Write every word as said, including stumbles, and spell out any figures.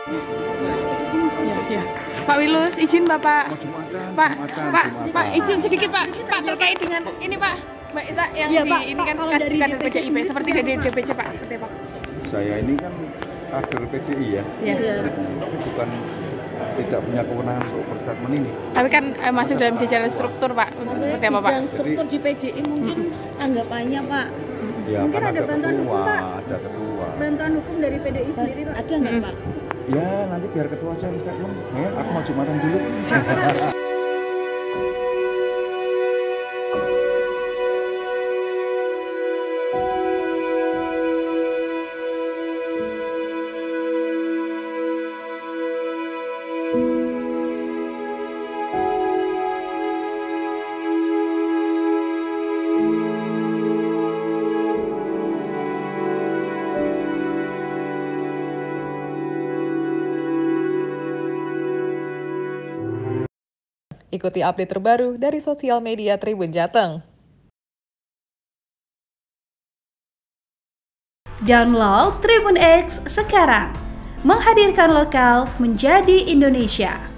Ya, ya. Pak Wilus, izin Bapak. Jumatan, Pak, Jumatan, Pak, Jumatan. Pak, izin sedikit Pak. Pak terkait dengan ini Pak, Mbak Ita yang ya, di Pak, ini Pak, kan kalau kader dari kader D P D P D I P seperti dari D P C Pak, seperti apa? Saya ini kan kader P D I ya. Iya. Tapi bukan tidak punya kewenangan untuk berstatement ini. Tapi kan eh, masuk dalam jajaran struktur Pak. Maksudnya Seperti apa Pak? bidang struktur di P D I mungkin anggapannya Pak. Ya, Mungkin kan ada bantuan ketua, hukum, Pak. ada ketua. Bantuan hukum dari P D I sendiri Pak. Ada nggak Pak? Ya, nanti biar ketua aja yang statement. Ya, aku mau Jumatan dulu. Ikuti update terbaru dari sosial media Tribun Jateng. Download Tribun X sekarang, menghadirkan lokal menjadi Indonesia.